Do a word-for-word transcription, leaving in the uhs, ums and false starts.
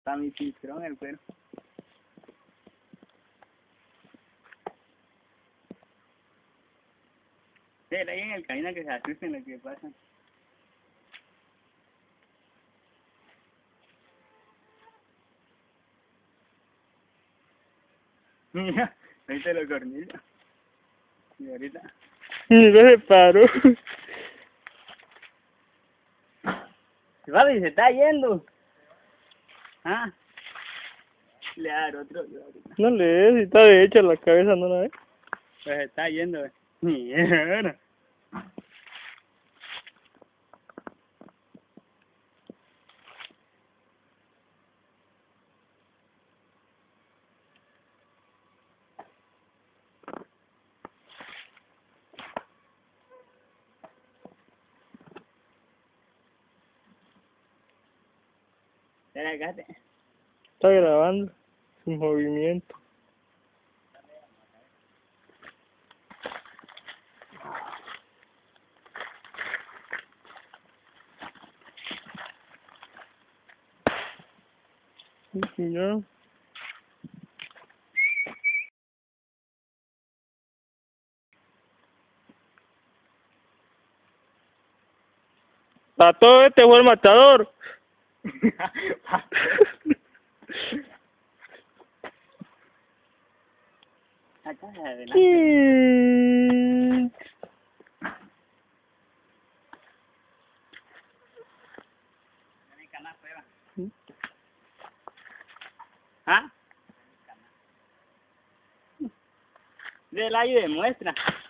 Está mi cinturón el cuero. Sí, ahí en el camino que se asusten lo que pasa. Mira, ahorita los cornillos. Y ahorita. Mira, se paró. Papi, se está yendo. Ah. Le va a dar otro. Le va a dar otro. No le des, si está derecha la cabeza, ¿no la ves? Pues se está yendo. Mierda. Espera, cállate. Está grabando su movimiento. Sí, señor. A todo este fue el matador. Acá adelante. Sí. ¿Ah? Del aire demuestra.